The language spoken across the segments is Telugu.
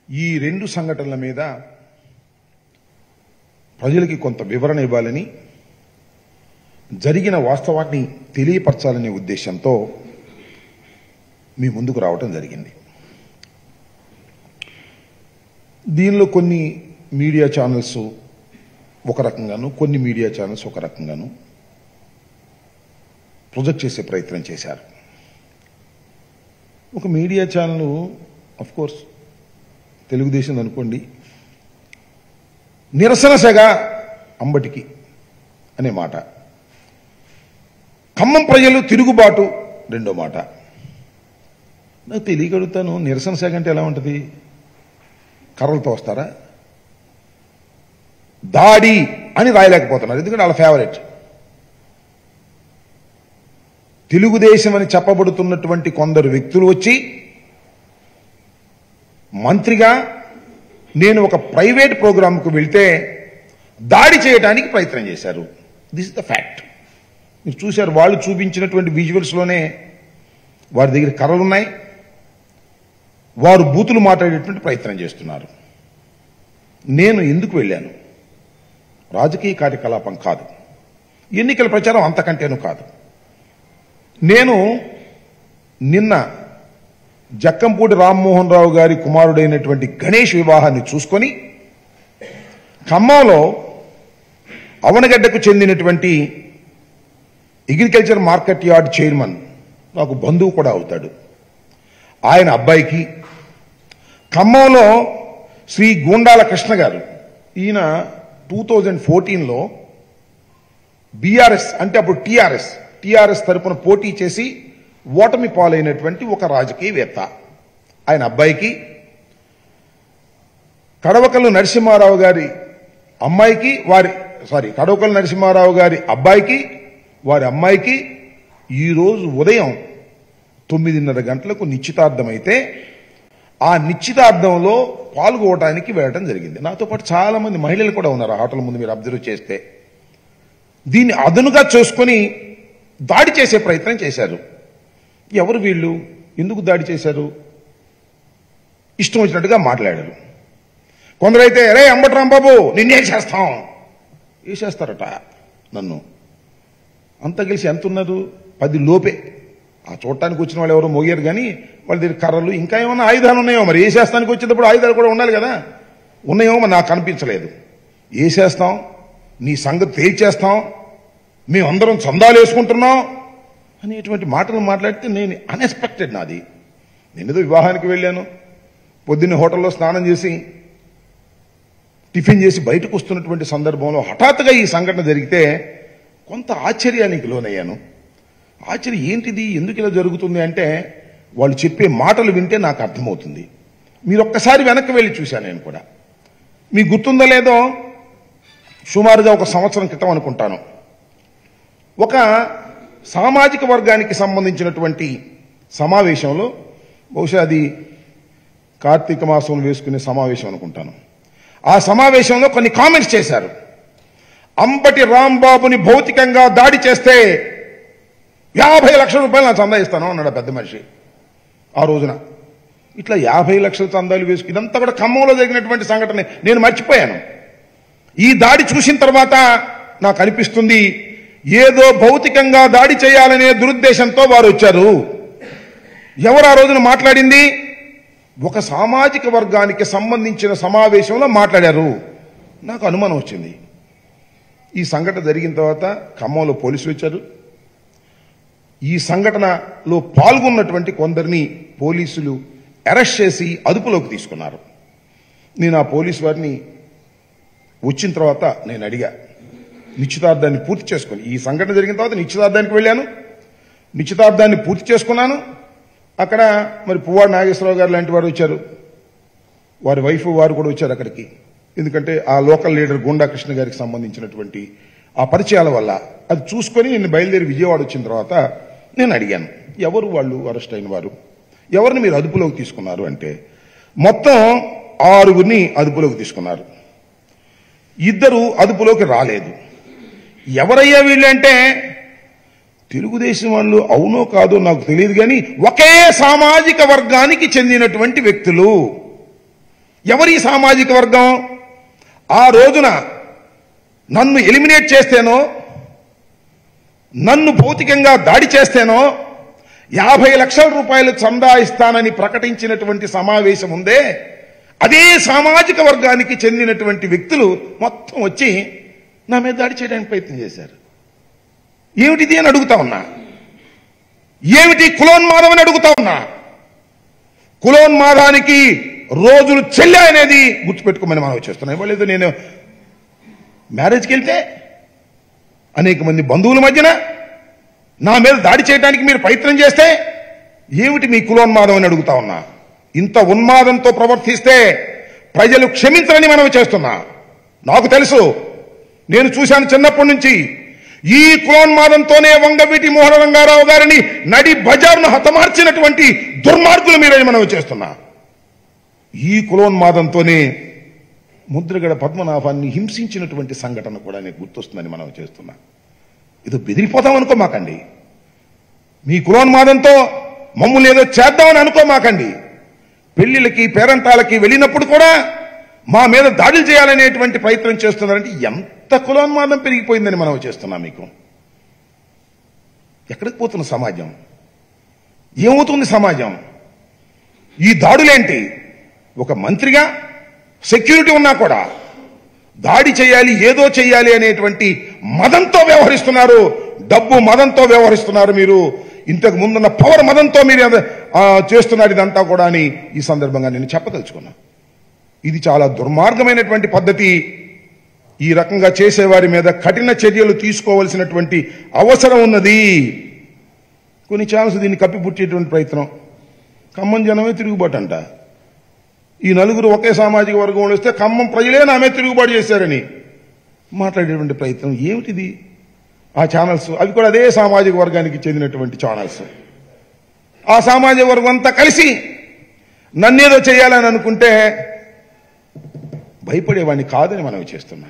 ఈ రెండు సంఘటనల మీద ప్రజలకి కొంత వివరణ ఇవ్వాలని, జరిగిన వాస్తవాన్ని తెలియపరచాలనే ఉద్దేశంతో మీ ముందుకు రావటం జరిగింది. దీనిలో కొన్ని మీడియా ఛానల్స్ ఒక రకంగాను, కొన్ని మీడియా ఛానల్స్ ఒక రకంగాను ప్రొజెక్ట్ చేసే ప్రయత్నం చేశారు. ఒక media channel of course Telugu Desam అనుకోండి, నిరసన సెగ అంబటికి అనే మాట, ఖమ్మం ప్రజలు తిరుగుబాటు రెండో మాట. నాకు తెలియగలుగుతాను, నిరసన సెగ అంటే ఎలా ఉంటుంది? కర్రలతో వస్తారా? దాడి అని రాయలేకపోతున్నారు, ఎందుకంటే వాళ్ళ ఫేవరెట్. తెలుగుదేశం అని చెప్పబడుతున్నటువంటి కొందరు వ్యక్తులు వచ్చి మంత్రిగా నేను ఒక ప్రైవేట్ ప్రోగ్రాంకు వెళ్తే దాడి చేయడానికి ప్రయత్నం చేశారు. This is the fact. మీరు చూశారు, వాళ్ళు చూపించినటువంటి విజువల్స్లోనే వారి దగ్గర కర్రలున్నాయి, వారు బూతులు మాట్లాడేటువంటి ప్రయత్నం చేస్తున్నారు. నేను ఎందుకు వెళ్ళాను? రాజకీయ కార్యకలాపం కాదు, ఎన్నికల ప్రచారం అంతకంటేనూ కాదు. నేను నిన్న జక్కంపూడి రామ్మోహన్ రావు గారి కుమారుడైనటువంటి గణేష్ వివాహాన్ని చూసుకొని ఖమ్మంలో అవనగడ్డకు చెందినటువంటి అగ్రికల్చర్ మార్కెట్ యార్డ్ చైర్మన్, నాకు బంధువు కూడా అవుతాడు, ఆయన అబ్బాయికి, ఖమ్మంలో శ్రీ గూండాల కృష్ణ గారు, ఈయన 2014లో బీఆర్ఎస్ అంటే అప్పుడు టీఆర్ఎస్ తరపున పోటీ చేసి ఓటమి పాలైనటువంటి ఒక రాజకీయవేత్త, ఆయన అబ్బాయికి, కడవకల్లు నరసింహారావు గారి అమ్మాయికి, కడవకల్లు నరసింహారావు గారి అబ్బాయికి, వారి అమ్మాయికి ఈరోజు ఉదయం 9:30 గంటలకు నిశ్చితార్థమైతే ఆ నిశ్చితార్థంలో పాల్గొనడానికి వెళ్ళడం జరిగింది. నాతో పాటు చాలా మంది మహిళలు కూడా ఉన్నారు ఆ హోటల్ ముందు, మీరు అబ్జర్వ్ చేస్తే. దీన్ని అదనుగా చేసుకొని దాడి చేసే ప్రయత్నం చేశారు. ఎవరు వీళ్ళు? ఎందుకు దాడి చేశారు? ఇష్టం వచ్చినట్టుగా మాట్లాడారు. కొందరైతే రే అంబట్రాంబాబు నిన్నేం చేస్తాం, వేసేస్తారట నన్ను. అంతా కలిసి ఎంత ఉన్నారు? 10 లోపే. ఆ చూడటానికి వచ్చిన వాళ్ళు ఎవరో మోగారు, కానీ వాళ్ళ దగ్గర కర్రలు ఇంకా ఏమన్నా ఆయుధాలు ఉన్నాయో మరి. వేసేస్తానికి వచ్చేటప్పుడు ఆయుధాలు కూడా ఉండాలి కదా, ఉన్నాయేమో మరి నాకు కనిపించలేదు. వేసేస్తాం, నీ సంగతి తేల్చేస్తాం, మేమందరం చందాలు వేసుకుంటున్నాం అనేటువంటి మాటలు మాట్లాడితే నేను అన్ఎక్స్పెక్టెడ్. నాది, నేను ఏదో వివాహానికి వెళ్ళాను, పొద్దున్నే హోటల్లో స్నానం చేసి టిఫిన్ చేసి బయటకు వస్తున్నటువంటి సందర్భంలో హఠాత్తుగా ఈ సంఘటన జరిగితే కొంత ఆశ్చర్యానికి లోనయ్యాను. ఆశ్చర్యం ఏంటిది, ఎందుకు ఇలా జరుగుతుంది అంటే వాళ్ళు చెప్పే మాటలు వింటే నాకు అర్థమవుతుంది. మీరు ఒక్కసారి వెనక్కి వెళ్ళి చూశాను నేను కూడా. మీకు గుర్తుందో లేదో, సుమారుగా 1 సంవత్సరం క్రితం అనుకుంటాను, ఒక సామాజిక వర్గానికి సంబంధించినటువంటి సమావేశంలో, బహుశా అది కార్తీక మాసం వేసుకునే సమావేశం అనుకుంటాను, ఆ సమావేశంలో కొన్ని కామెంట్స్ చేశారు. అంబటి రాంబాబుని భౌతికంగా దాడి చేస్తే 50 లక్షల రూపాయలు నా చందా ఇస్తాను అన్నాడు పెద్ద మనిషి ఆ రోజున. ఇట్లా 50 లక్షల చందాలు వేసుకు, ఇదంతా కూడా ఖమ్మంలో జరిగినటువంటి సంఘటన నేను మర్చిపోయాను. ఈ దాడి చూసిన తర్వాత నాకు అనిపిస్తుంది, ఏదో భౌతికంగా దాడి చేయాలనే దురుద్దేశంతో వారు వచ్చారు. ఎవరు ఆ రోజున మాట్లాడింది? ఒక సామాజిక వర్గానికి సంబంధించిన సమావేశంలో మాట్లాడారు. నాకు అనుమానం వచ్చింది. ఈ సంఘటన జరిగిన తర్వాత ఖమ్మంలో పోలీసులు వచ్చారు. ఈ సంఘటనలో పాల్గొన్నటువంటి కొందరిని పోలీసులు అరెస్ట్ చేసి అదుపులోకి తీసుకున్నారు. నేను ఆ పోలీసు వారిని వచ్చిన తర్వాత నేను అడిగా, నిశ్చితార్థాన్ని పూర్తి చేసుకుని, ఈ సంఘటన జరిగిన తర్వాత నిశ్చితార్థానికి వెళ్ళాను, నిశ్చితార్థాన్ని పూర్తి చేసుకున్నాను. అక్కడ మరి పువ్వాడ నాగేశ్వరరావు గారు లాంటి వారు వచ్చారు, వారి వైఫ్ వారు కూడా వచ్చారు అక్కడికి. ఎందుకంటే ఆ లోకల్ లీడర్ గూండా కృష్ణ గారికి సంబంధించినటువంటి ఆ పరిచయాల వల్ల అది చూసుకొని నేను బయలుదేరి విజయవాడ వచ్చిన తర్వాత నేను అడిగాను, ఎవరు వాళ్ళు అరెస్ట్ అయిన వారు, ఎవరిని మీరు అదుపులోకి తీసుకున్నారు అంటే, మొత్తం 6గురిని అదుపులోకి తీసుకున్నారు, 2 అదుపులోకి రాలేదు. ఎవరయ్యా వీళ్ళంటే తెలుగుదేశం వాళ్ళు, అవునో కాదో నాకు తెలియదు, కానీ ఒకే సామాజిక వర్గానికి చెందినటువంటి వ్యక్తులు. ఎవరి సామాజిక వర్గం? ఆ రోజున నన్ను ఎలిమినేట్ చేస్తేనో, నన్ను భౌతికంగా దాడి చేస్తేనో 50 లక్షల రూపాయలు చందా ఇస్తానని ప్రకటించినటువంటి సమావేశం ఉందే, అదే సామాజిక వర్గానికి చెందినటువంటి వ్యక్తులు మొత్తం వచ్చి నా మీద దాడి చేయడానికి ప్రయత్నం చేశారు. ఏమిటిది అని అడుగుతా ఉన్నా. ఏమిటి కులోన్మాదం అని అడుగుతా ఉన్నా. కులోన్మాదానికి రోజులు చెల్లాయనేది గుర్తుపెట్టుకోమని మనం చేస్తున్నాం. ఇవ్వలేదు. నేను మ్యారేజ్కి వెళ్తే అనేక మంది బంధువుల మధ్యన నా మీద దాడి చేయడానికి మీరు ప్రయత్నం చేస్తే ఏమిటి మీ కులోన్మాదం అని అడుగుతా ఉన్నా. ఇంత ఉన్మాదంతో ప్రవర్తిస్తే ప్రజలు క్షమించరని మనం చేస్తున్నా. నాకు తెలుసు, నేను చూశాను చిన్నప్పటి నుంచి. ఈ కులోన్మాదంతోనే వంగవీటి మోహన రంగారావు గారిని నడి బజార్ను హతమార్చినటువంటి దుర్మార్గులు మీరని మనం చేస్తున్నా. ఈ కులోన్మాదంతోనే ముద్రగడ పద్మనాభాన్ని హింసించినటువంటి సంఘటన కూడా నీకు గుర్తొస్తుందని మనం చేస్తున్నా. ఇది బెదిరిపోతాం అనుకోమాకండి. మీ కులోన్మాదంతో మమ్మల్ని ఏదో చేద్దామని అనుకోమాకండి. పెళ్లిళ్ళకి పేరంటాలకి వెళ్ళినప్పుడు కూడా మా మీద దాడులు చేయాలనేటువంటి ప్రయత్నం చేస్తున్నారంటే ఎంత కులోన్మాదం పెరిగిపోయిందని మనం చేస్తున్నాం. మీకు ఎక్కడికి పోతున్న సమాజం? ఏమవుతుంది సమాజం? ఈ దాడులేంటి? ఒక మంత్రిగా సెక్యూరిటీ ఉన్నా కూడా దాడి చేయాలి, ఏదో చేయాలి అనేటువంటి మదంతో వ్యవహరిస్తున్నారు. డబ్బు మదంతో వ్యవహరిస్తున్నారు. మీరు ఇంతకు ముందున్న పవర్ మదంతో మీరు చేస్తున్నారు ఇదంతా కూడా అని ఈ సందర్భంగా నేను చెప్పదలుచుకున్నా. ఇది చాలా దుర్మార్గమైనటువంటి పద్ధతి. ఈ రకంగా చేసేవారి మీద కఠిన చర్యలు తీసుకోవాల్సినటువంటి అవసరం ఉన్నది. కొన్ని ఛాన్స్ దీన్ని కప్పిపుట్టేటువంటి ప్రయత్నం. ఖమ్మం జనమే తిరుగుబాటు అంట. ఈ నలుగురు ఒకే సామాజిక వర్గంలో వస్తే ఖమ్మం ప్రజలే నా మీద తిరుగుబాటు చేశారని మాట్లాడేటువంటి ప్రయత్నం ఏమిటిది? ఆ ఛానల్స్ అవి కూడా అదే సామాజిక వర్గానికి చెందినటువంటి ఛానల్స్. ఆ సామాజిక వర్గం అంతా కలిసి నన్నేదో చేయాలని అనుకుంటే భయపడేవాడిని కాదని మనం చేస్తున్నాం.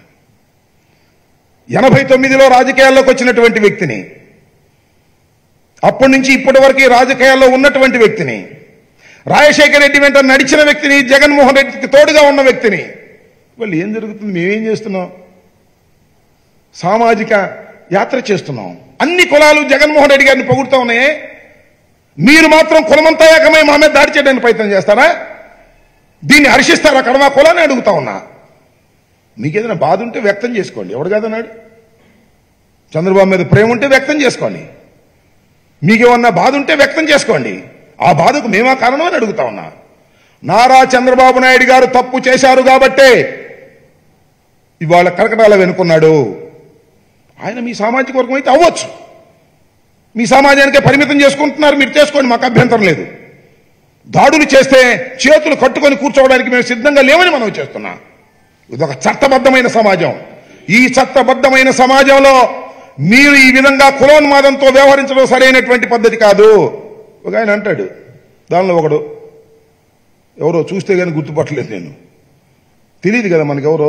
89లో రాజకీయాల్లోకి వచ్చినటువంటి వ్యక్తిని, అప్పటి నుంచి ఇప్పటి వరకు రాజకీయాల్లో ఉన్నటువంటి వ్యక్తిని, రాజశేఖర రెడ్డి వెంట నడిచిన వ్యక్తిని, జగన్మోహన్ రెడ్డికి తోడుగా ఉన్న వ్యక్తిని, వాళ్ళు ఏం జరుగుతుంది? మేమేం చేస్తున్నాం? సామాజిక యాత్ర చేస్తున్నాం. అన్ని కులాలు జగన్మోహన్ రెడ్డి గారిని పొగుడుతూ ఉన్నాయే, మీరు మాత్రం కులమంతా ఏకమై మా మీద దాడి చేయడానికి ప్రయత్నం చేస్తారా? దీన్ని హర్షిస్తారా? కడమ కులాన్ని అడుగుతా ఉన్నా. మీకేదైనా బాధ ఉంటే వ్యక్తం చేసుకోండి. ఎవడు కాదన్నాడు? చంద్రబాబు మీద ప్రేమ ఉంటే వ్యక్తం చేసుకోండి. మీకేమన్నా బాధ ఉంటే వ్యక్తం చేసుకోండి. ఆ బాధకు మేమా కారణం అని అడుగుతా ఉన్నా. నారా చంద్రబాబు నాయుడు గారు తప్పు చేశారు కాబట్టే ఇవాళ కరకటాల వెనుకున్నాడు. ఆయన మీ సామాజిక వర్గం అయితే అవ్వచ్చు. మీ సమాజానికే పరిమితం చేసుకుంటున్నారు. మీరు చేసుకోండి, మాకు అభ్యంతరం లేదు. దాడులు చేస్తే చేతులు కట్టుకొని కూర్చోవడానికి మేము సిద్ధంగా లేవని మనం చేస్తున్నాం. ఇదొక చట్టబద్ధమైన సమాజం. ఈ చట్టబద్ధమైన సమాజంలో మీరు ఈ విధంగా కులోన్మాదంతో వ్యవహరించడం సరైనటువంటి పద్ధతి కాదు. ఒక ఆయన అంటాడు, దానిలో ఒకడు ఎవరో చూస్తే కానీ గుర్తుపట్టలేదు, నేను తెలియదు కదా మనకెవరో,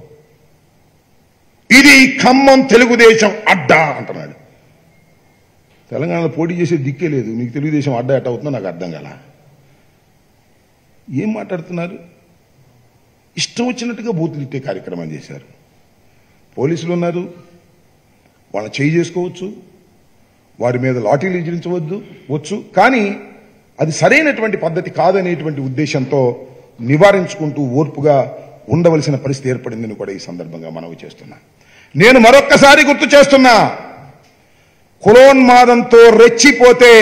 ఇది ఖమ్మం తెలుగుదేశం అడ్డా అంటున్నాడు. తెలంగాణలో పోటీ చేసే దిక్కే లేదు, మీకు తెలుగుదేశం అడ్డా ఎట్ట అవుతుందో నాకు అర్థం కాల. ఏం మాట్లాడుతున్నారు? ఇష్టం వచ్చినట్టుగా బూతులు ఇట్టే కార్యక్రమం చేశారు. పోలీసులు ఉన్నారు, వాళ్ళని చేయి చేసుకోవచ్చు, వారి మీద లాఠీలు ఎదిరించవచ్చు, కానీ అది సరైనటువంటి పద్ధతి కాదనేటువంటి ఉద్దేశంతో నివారించుకుంటూ ఓర్పుగా ఉండవలసిన పరిస్థితి ఏర్పడిందని కూడా ఈ సందర్భంగా మనవి చేస్తున్నా. నేను మరొక్కసారి గుర్తు చేస్తున్నా, కులోన్మాదంతో రెచ్చిపోతే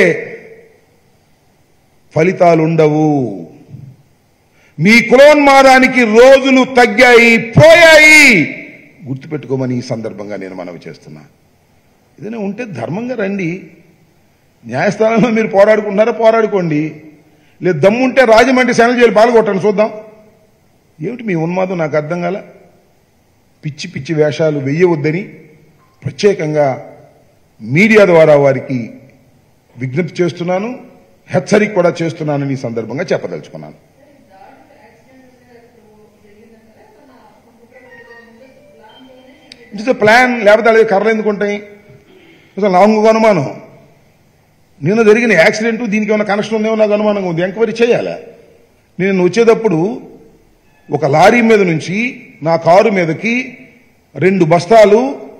ఫలితాలుండవు. మీ కులోన్మాదానికి రోజులు తగ్గాయి, పోయాయి, గుర్తుపెట్టుకోమని ఈ సందర్భంగా నేను మనవి చేస్తున్నా. ఏదైనా ఉంటే ధర్మంగా రండి. న్యాయస్థానంలో మీరు పోరాడుకుంటున్నారా, పోరాడుకోండి. లేదు దమ్ముంటే రాజమండ్రి సెనల్ జైలు పాల్గొట్టండి, చూద్దాం. ఏమిటి మీ ఉన్మాదం? నాకు అర్థం కాల. పిచ్చి పిచ్చి వేషాలు వెయ్యవద్దని ప్రత్యేకంగా మీడియా ద్వారా వారికి విజ్ఞప్తి చేస్తున్నాను, హెచ్చరిక కూడా చేస్తున్నానని ఈ సందర్భంగా చెప్పదలుచుకున్నాను. ఇట్స్ ప్లాన్, లేకపోతే అలాగే కర్రలు ఎందుకు ఉంటాయి? అసలు నాకు అనుమానం, నిన్న జరిగిన యాక్సిడెంట్ దీనికి ఏమైనా కనెక్షన్ ఉందేమో నాకు అనుమానంగా ఉంది. ఎంక్వైరీ చేయాలా? నేను వచ్చేటప్పుడు ఒక లారీ మీద నుంచి నా కారు మీదకి 2 బస్తాలు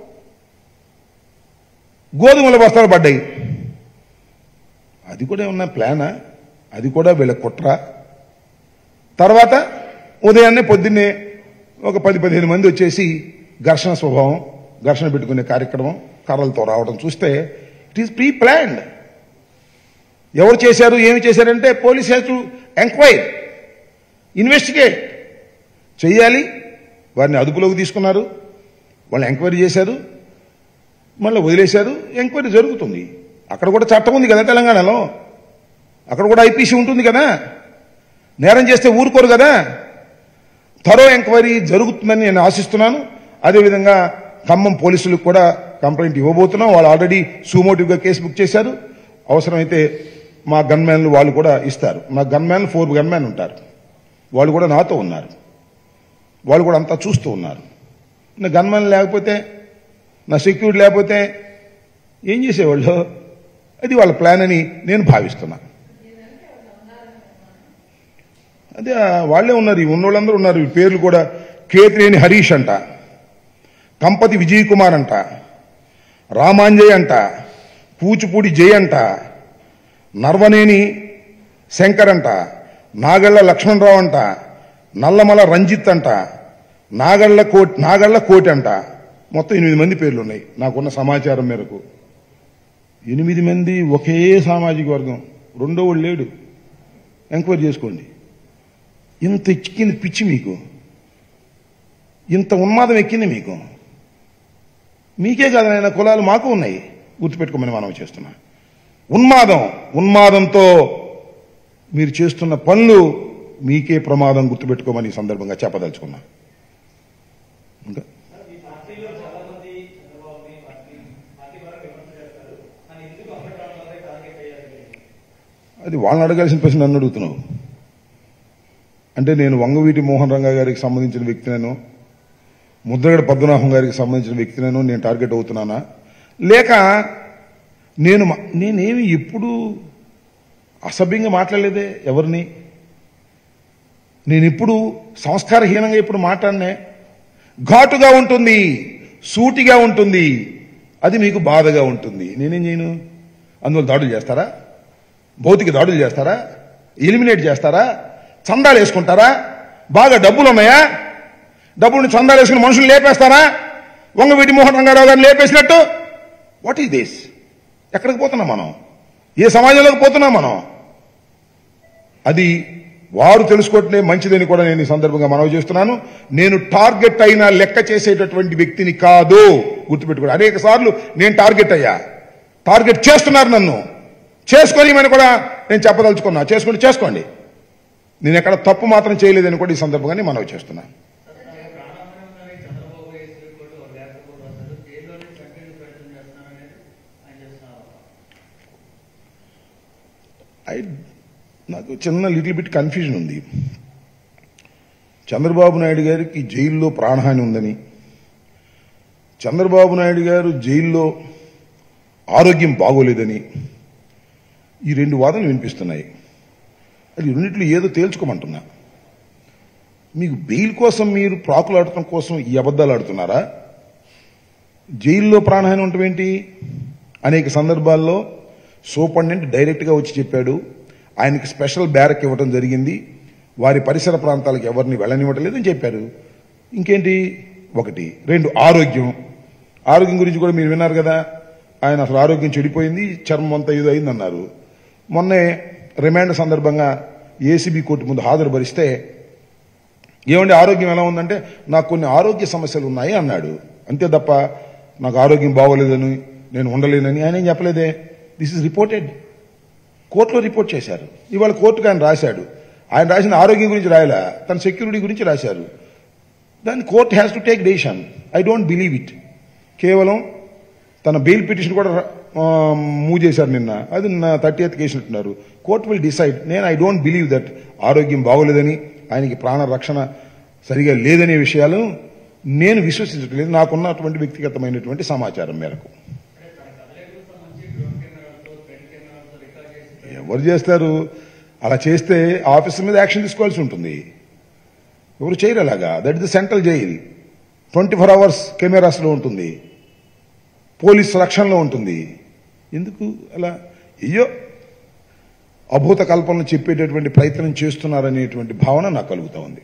గోధుమల బస్తాలు పడ్డాయి. అది కూడా ఏమన్నా ప్లానా? అది కూడా వీళ్ళ కుట్ర. తర్వాత ఉదయాన్నే పొద్దున్నే ఒక 10-15 మంది వచ్చేసి ఘర్షణ స్వభావం, ఘర్షణ పెట్టుకునే కార్యక్రమం, కర్రలతో రావడం చూస్తే ఇట్ ఈస్ ప్రీ ప్లాన్డ్. ఎవరు చేశారు, ఏమి చేశారంటే police has to enquire, investigate చెయ్యాలి. వారిని అదుపులోకి తీసుకున్నారు, వాళ్ళు ఎంక్వైరీ చేశారు, మళ్ళీ వదిలేశారు. ఎంక్వైరీ జరుగుతుంది. అక్కడ కూడా చట్టం ఉంది కదా తెలంగాణలో, అక్కడ కూడా ఐపీసీ ఉంటుంది కదా. నేరం చేస్తే ఊరుకోరు కదా. థరో ఎంక్వైరీ జరుగుతుందని నేను ఆశిస్తున్నాను. అదేవిధంగా ఖమ్మం పోలీసులకు కూడా కంప్లైంట్ ఇవ్వబోతున్నాం. వాళ్ళు ఆల్రెడీ సూమోటివ్గా కేసు బుక్ చేశారు. అవసరమైతే మా గన్మ్యాన్లు వాళ్ళు కూడా ఇస్తారు. మా గన్మ్యాన్లు 4 గన్మ్యాన్ ఉంటారు. వాళ్ళు కూడా నాతో ఉన్నారు. వాళ్ళు కూడా అంతా చూస్తూ ఉన్నారు. నా గన్మ్యాన్ లేకపోతే, నా సెక్యూరిటీ లేకపోతే ఏం చేసేవాళ్ళు? అది వాళ్ళ ప్లాన్ అని నేను భావిస్తున్నా. అదే వాళ్లే ఉన్నారు, ఈ ఉన్నోళ్ళందరూ ఉన్నారు. ఈ పేర్లు కూడా కేతినేని హరీష్ అంట, కంపతి విజయ్ కుమార్ అంట, రామాంజయ్ అంట, కూచిపూడి జై అంట, నర్వనేని శంకర్ అంట, నాగళ్ల లక్ష్మణరావు అంట, నల్లమల రంజిత్ అంట, నాగళ్ల కోటి అంట. మొత్తం 8 మంది పేర్లు ఉన్నాయి నాకున్న సమాచారం మేరకు. 8 మంది ఒకే సామాజిక వర్గం, రెండో వాడు లేడు. ఎంక్వైరీ చేసుకోండి. ఇంత ఎక్కింది పిచ్చి మీకు, ఇంత ఉన్మాదం ఎక్కింది మీకు. మీకే కాదు ఆయన కులాలు మాకు ఉన్నాయి, గుర్తుపెట్టుకోమని మనం చేస్తున్నా. ఉన్మాదంతో మీరు చేస్తున్న పనులు మీకే ప్రమాదం, గుర్తుపెట్టుకోమని ఈ సందర్భంగా చెప్పదలుచుకున్నా. ఇంకా అది వాళ్ళని అడగాల్సిన ప్రశ్న నన్ను అడుగుతున్నావు. అంటే నేను వంగవీటి మోహన్ రంగా గారికి సంబంధించిన వ్యక్తినేను, ముద్రగడ పద్మనాభం గారికి సంబంధించిన వ్యక్తినేను నేను టార్గెట్ అవుతున్నానా? లేక నేనేమి ఎప్పుడు అసభ్యంగా మాట్లాడలేదే ఎవరిని. నేను ఎప్పుడు సంస్కారహీనంగా ఎప్పుడు మాట్లాడనే. ఘాటుగా ఉంటుంది, సూటిగా ఉంటుంది, అది మీకు బాధగా ఉంటుంది. నేనేం చేయను? అందువల్ల దాడులు చేస్తారా? భౌతిక దాడులు చేస్తారా? ఎలిమినేట్ చేస్తారా? చందాలు వేసుకుంటారా? బాగా డబ్బులు ఉన్నాయా? డబ్బుల్ని చందాలు వేసుకుని మనుషులు లేపేస్తారా? వంగవీటి మోహన్ రంగారావు గారిని లేపేసినట్టు. What is this? ఎక్కడికి పోతున్నాం మనం? ఏ సమాజంలోకి పోతున్నాం మనం? అది వారు తెలుసుకోవటమే మంచిదని కూడా నేను ఈ సందర్భంగా మనవి చేస్తున్నాను. నేను టార్గెట్ అయినా లెక్క చేసేటటువంటి వ్యక్తిని కాదు, గుర్తుపెట్టుకోండి. అనేక సార్లు నేను టార్గెట్ అయ్యా. టార్గెట్ చేస్తున్నారు నన్ను. చేసుకోలేమని కూడా నేను చెప్పదలుచుకున్నా. చేసుకోండి. నేను ఎక్కడ తప్పు మాత్రం చేయలేదని కూడా ఈ సందర్భంగానే మనవి చేస్తున్నాను. నాకు చిన్న లిటిల్ బిట్ కన్ఫ్యూజన్ ఉంది. చంద్రబాబు నాయుడు గారికి జైల్లో ప్రాణహాని ఉందని, చంద్రబాబు నాయుడు గారు జైల్లో ఆరోగ్యం బాగోలేదని ఈ 2 వాదనలు వినిపిస్తున్నాయి. అది రెండిట్లో ఏదో తేల్చుకోమంటున్నా. మీకు బెయిల్ కోసం మీరు ప్రాకులాడటం కోసం ఈ అబద్ధాలు ఆడుతున్నారా? జైల్లో ప్రాణహాని ఉండటం ఏంటి? అనేక సందర్భాల్లో సూపరింటెండెంట్ డైరెక్ట్గా వచ్చి చెప్పాడు. ఆయనకి స్పెషల్ బ్యారక్ ఇవ్వడం జరిగింది, వారి పరిసర ప్రాంతాలకు ఎవరిని వెళ్ళనివ్వటం లేదని చెప్పారు. ఇంకేంటి? 1. 2 ఆరోగ్యం గురించి కూడా మీరు విన్నారు కదా. ఆయన అసలు ఆరోగ్యం చెడిపోయింది, చర్మం అంతా ఏదో అయిందన్నారు. మొన్నే రిమాండ్ సందర్భంగా ఏసీబీ కోర్టు ముందు హాజరుపరిస్తే ఏమండి ఆరోగ్యం ఎలా ఉందంటే నాకు కొన్ని ఆరోగ్య సమస్యలు ఉన్నాయి అన్నాడు. అంతే తప్ప నాకు ఆరోగ్యం బాగోలేదని, నేను ఉండలేనని ఆయన ఏం చెప్పలేదే. దిస్ ఇస్ రిపోర్టెడ్, కోర్టులో రిపోర్ట్ చేశారు. ఇవాళ కోర్టుకు ఆయన రాశాడు. ఆయన రాసిన ఆరోగ్యం గురించి రాయలా, తన సెక్యూరిటీ గురించి రాశారు. దాన్ని court has to take decision. I don't believe it. కేవలం తన బెయిల్ పిటిషన్ కూడా మూవ్ చేశారు నిన్న, అది 30th కేసినట్టున్నారు. Court will decide. I don't believe that ఆరోగ్యం బాగోలేదని, ఆయనకి ప్రాణ రక్షణ సరిగా లేదనే విషయాలు నేను విశ్వసించట్లేదు, నాకున్నటువంటి వ్యక్తిగతమైనటువంటి సమాచారం మేరకు. ఎవరు చేస్తారు? అలా చేస్తే ఆఫీసర్ మీద యాక్షన్ తీసుకోవాల్సి ఉంటుంది. ఎవరు చేయరు అలాగా. That is the central jail. 24 hours కెమెరాస్లో ఉంటుంది, పోలీస్ రక్షణలో ఉంటుంది. ఎందుకు అలా అయ్యో అభూత కల్పనలు చెప్పేటటువంటి ప్రయత్నం చేస్తున్నారనేటువంటి భావన నాకు కలుగుతా ఉంది.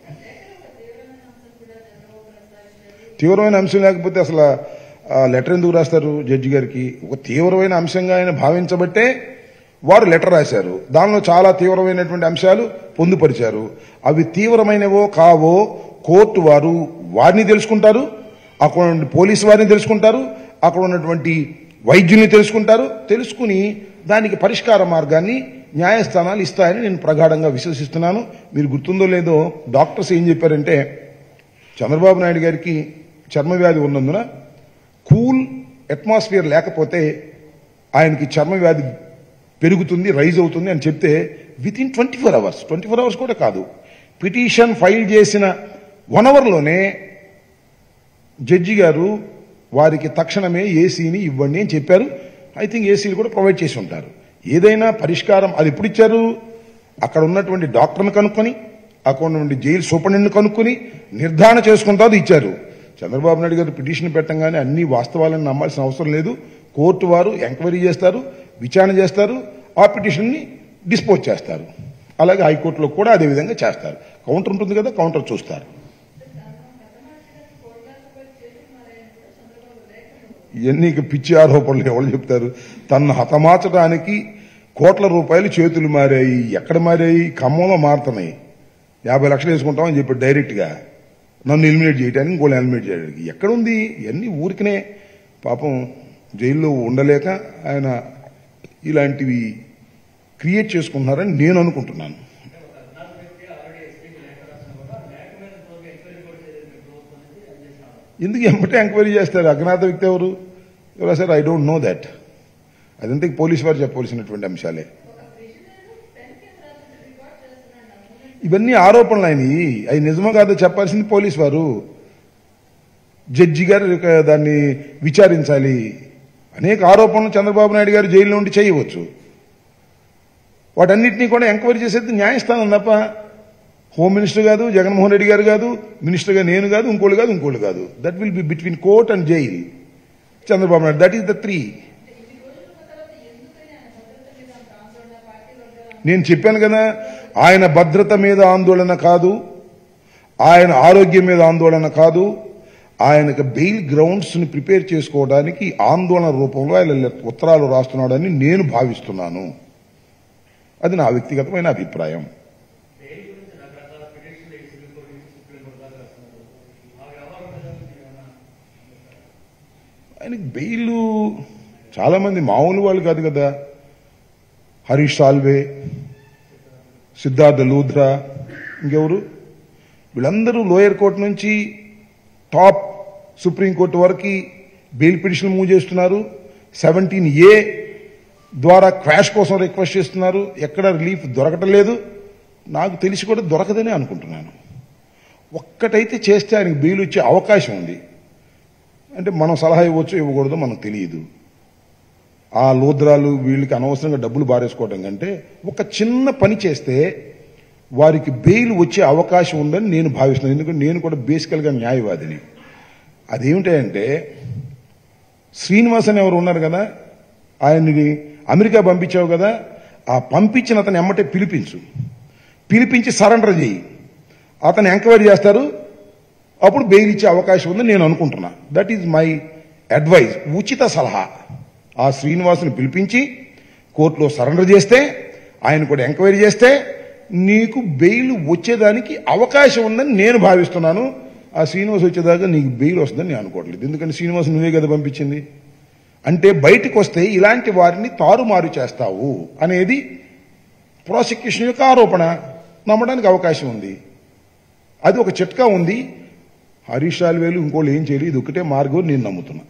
తీవ్రమైన అంశం లేకపోతే అసలు లెటర్ ఎందుకు రాస్తారు జడ్జి గారికి? ఒక తీవ్రమైన అంశంగా ఆయన భావించబట్టే వారు లెటర్ రాశారు. దానిలో చాలా తీవ్రమైనటువంటి అంశాలు పొందుపరిచారు. అవి తీవ్రమైనవో కావో కోర్టు వారు వారిని తెలుసుకుంటారు, అక్కడ ఉన్న పోలీసు వారిని తెలుసుకుంటారు, అక్కడ ఉన్నటువంటి వైద్యుల్ని తెలుసుకుంటారు. తెలుసుకుని దానికి పరిష్కార మార్గాన్ని న్యాయస్థానాలు ఇస్తాయని నేను ప్రగాఢంగా విశ్వసిస్తున్నాను. మీరు గుర్తుందో లేదో డాక్టర్స్ ఏం చెప్పారంటే, చంద్రబాబు నాయుడు గారికి చర్మ వ్యాధి ఉన్నందున కూల్ అట్మాస్ఫియర్ లేకపోతే ఆయనకి చర్మ వ్యాధి పెరుగుతుంది, రైజ్ అవుతుంది అని చెప్తే విత్ ఇన్ 24 అవర్స్, 24 అవర్స్ కూడా కాదు, పిటిషన్ ఫైల్ చేసిన 1 అవర్లోనే జడ్జి గారు వారికి తక్షణమే ఏసీని ఇవ్వండి అని చెప్పారు. ఐ థింక్ ఏసీలు కూడా ప్రొవైడ్ చేసి ఉంటారు. ఏదైనా పరిష్కారం అది ఎప్పుడు ఇచ్చారు? అక్కడ ఉన్నటువంటి డాక్టర్ని కనుక్కొని, అక్కడ ఉన్నటువంటి జైలు సూపరింటెండెంట్ని కనుక్కొని నిర్ధారణ చేసుకుంటారు ఇచ్చారు. చంద్రబాబు నాయుడు గారు పిటిషన్ పెట్టంగానే అన్ని వాస్తవాలను నమ్మాల్సిన అవసరం లేదు. కోర్టు వారు ఎంక్వైరీ చేస్తారు, విచారణ చేస్తారు, ఆ పిటిషన్ని డిస్పోజ్ చేస్తారు. అలాగే హైకోర్టులో కూడా అదే విధంగా చేస్తారు. కౌంటర్ ఉంటుంది కదా, కౌంటర్ చూస్తారు. ఇవన్నీ పిచ్చి ఆరోపణలు ఎవరు చెప్తారు? తనను హతమార్చడానికి కోట్ల రూపాయలు చేతులు మారాయి. ఎక్కడ మారాయి? ఖమ్మంలో మారుతున్నాయి. 50 లక్షలు వేసుకుంటామని చెప్పి డైరెక్ట్గా నన్ను ఎలిమినేట్ చేయడానికి, ఇంకోళ్ళు ఎలిమినేట్ చేయడానికి. ఎక్కడుంది? ఇవన్నీ ఊరికనే పాపం జైల్లో ఉండలేక ఆయన ఇలాంటివి క్రియేట్ చేసుకుంటున్నారని నేను అనుకుంటున్నాను. ఎందుకు ఎంబటే ఎంక్వైరీ చేస్తారు? అజ్ఞాత వ్యక్తి ఎవరు sir? I don't know that. అదంతా పోలీసు వారు చెప్పవలసినటువంటి అంశాలే. ఇవన్నీ ఆరోపణలు అయినవి. అవి నిజమో కాదో చెప్పాల్సింది పోలీసు వారు. జడ్జి గారు దాన్ని విచారించాలి. అనేక ఆరోపణలు చంద్రబాబు నాయుడు గారు జైల్లో ఉండి చేయవచ్చు. వాటన్నిటినీ కూడా ఎంక్వైరీ చేసేది న్యాయస్థానం తప్ప హోమ్ మినిస్టర్ కాదు, జగన్మోహన్ రెడ్డి గారు కాదు, మినిస్టర్గా నేను కాదు, ఇంకోళ్ళు కాదు. That will be between court and jail. Chandrababu Naidu, that is the 3. నేను చెప్పాను కదా, ఆయన భద్రత మీద ఆందోళన కాదు, ఆయన ఆరోగ్యం మీద ఆందోళన కాదు, ఆయనకు బెయిల్ గ్రౌండ్స్ ని ప్రిపేర్ చేసుకోవడానికి ఆందోళన రూపంలో ఆయన ఉత్తరాలు రాస్తున్నాడని నేను భావిస్తున్నాను. అది నా వ్యక్తిగతమైన అభిప్రాయం. ఆయనకి బెయిల్ చాలా మంది మామూలు వాళ్ళు కాదు కదా. హరీష్ సాల్వే, సిద్ధార్థ లూథ్రా, ఇంకెవరు, వీళ్ళందరూ లోయర్ కోర్టు నుంచి టాప్ సుప్రీంకోర్టు వరకు బెయిల్ పిటిషన్ మూవ్ చేస్తున్నారు. 17A ద్వారా క్వాష్ కోసం రిక్వెస్ట్ చేస్తున్నారు. ఎక్కడ రిలీఫ్ దొరకటం లేదు. నాకు తెలిసి కూడా దొరకదని అనుకుంటున్నాను. ఒక్కటైతే చేస్తే ఆయనకి బెయిల్ వచ్చే అవకాశం ఉంది. అంటే మనం సలహా ఇవ్వచ్చు, ఇవ్వకూడదో మనకు తెలియదు. ఆ లూద్రాలు వీళ్ళకి అనవసరంగా డబ్బులు బారేసుకోవడం కంటే ఒక చిన్న పని చేస్తే వారికి బెయిల్ వచ్చే అవకాశం ఉందని నేను భావిస్తున్నాను. ఎందుకంటే నేను కూడా బేసికల్గా న్యాయవాదిని. అదేమిటంటే శ్రీనివాసన్ ఎవరు ఉన్నారు కదా, ఆయన్ని అమెరికా పంపించావు కదా, ఆ పంపించిన అతను ఎమ్మటే పిలిపించి సరెండర్ చేయి. అతను ఎంక్వైరీ చేస్తారు, అప్పుడు బెయిల్ ఇచ్చే అవకాశం ఉందని నేను అనుకుంటున్నా. దట్ ఈజ్ మై అడ్వైజ్, ఉచిత సలహా. ఆ శ్రీనివాసుని పిలిపించి కోర్టులో సరెండర్ చేస్తే, ఆయన కూడా ఎంక్వైరీ చేస్తే నీకు బెయిల్ వచ్చేదానికి అవకాశం ఉందని నేను భావిస్తున్నాను. ఆ శ్రీనివాస్ వచ్చేదాకా నీకు బెయిల్ వస్తుందని నేను అనుకోవట్లేదు. ఎందుకంటే శ్రీనివాస్ నువ్వే కదా పంపించింది. అంటే బయటకు వస్తే ఇలాంటి వారిని తారుమారు చేస్తావు అనేది ప్రాసిక్యూషన్ యొక్క ఆరోపణ. నమ్మడానికి అవకాశం ఉంది. అది ఒక చిట్కా ఉంది. హరీష్ సాల్వేలు ఇంకోళ్ళు ఏం చేయలేదు. ఇది ఒకటే మార్గం నేను నమ్ముతున్నా.